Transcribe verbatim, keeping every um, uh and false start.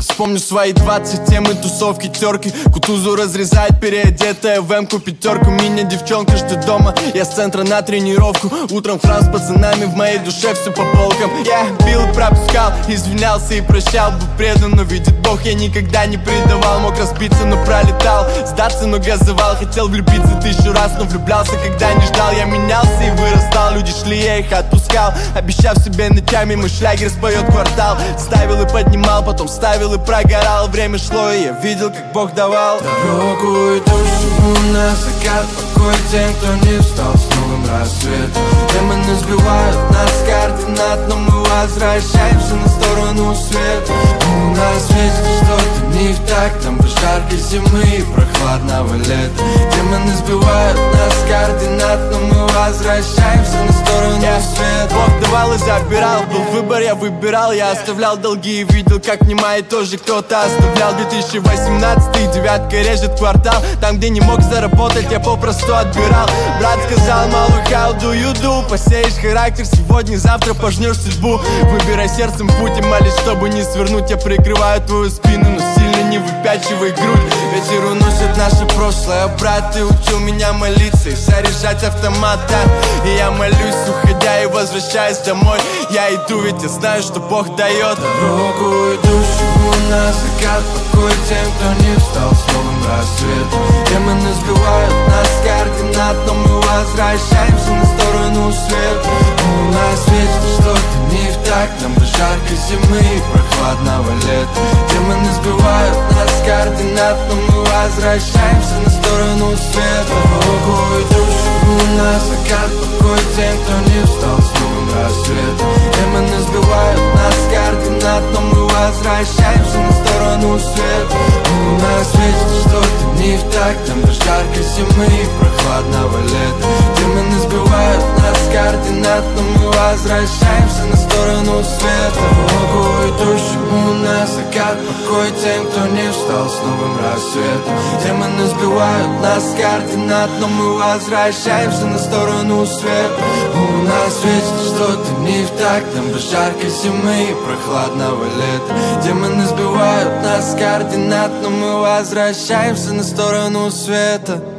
Вспомню свои двадцать, темы, тусовки, терки. Кутузу разрезает переодетая в эмку пятерку. Меня девчонка ждет дома, я с центра на тренировку. Утром храм с пацанами, в моей душе все по полкам. Я бил и пропускал, извинялся и прощал. Был предан, но видит Бог, я никогда не предавал. Мог разбиться, но пролетал, сдаться, но газовал. Хотел влюбиться тысячу раз, но влюблялся, когда не ждал. Я менялся и вырастал, люди шли, я их отпускал. Обещав себе ночами, мой шлягер споет квартал. Ставил и поднимал, потом ставил и прогорал. Время шло, и я видел, как Бог давал дорогу идущему на закат. Покой тем, кто не встал с новым рассветом. Демоны сбивают нас с координат, но мы возвращаемся на сторону света. У нас вечно что-то не в так, нам бы жаркой зимы и прохладного лета. Демоны сбивают нас с координат, но мы возвращаемся на сторону yeah. света. Бог давал и забирал, был выбор, я выбирал. Я оставлял долги и видел, как немая тоже кто-то оставлял. Две тысячи восемнадцатый, девятка режет квартал. Там, где не мог заработать, я попросту отбирал. Брат сказал, малый, how do you do? Посеешь характер сегодня, завтра пожнешь судьбу. Выбирай сердцем путь и молись, чтобы не свернуть. Я прикрываю твою спину, но сильно не выпячивай грудь. Ветер уносит наше прошлое. Брат, ты учил меня молиться и заряжать автомат, да. И я молюсь, уходя и возвращаясь домой. Я иду, ведь я знаю, что Бог дает дорогу идущему на закат. Покой тем, кто не встал с новым рассветом. Демоны сбивают нас с координат, но мы возвращаемся на сторону света. У нас вечно что-то не в так, нам бы жаркой зимы и прохладного лета. Демоны сбивают нас с координат, но мы возвращаемся на сторону света. Дорогу идущему на закат. Покой тем, кто не встал с новым рассветом. Демоны сбивают нас с координат, но мы возвращаемся на сторону света. У нас вечно что-то не в так, нам бы жаркой зимы и прохладного лета. Демоны сбивают нас с координат, но мы возвращаемся на сторону света. Дорогу идущему на закат. Покой тем, кто не встал с новым рассветом. Демоны сбивают нас с координат, но мы возвращаемся на сторону света. У нас вечно что-то не в так, нам бы жаркой зимы и прохладного лета. Демоны сбивают нас с координат, но мы возвращаемся на сторону света.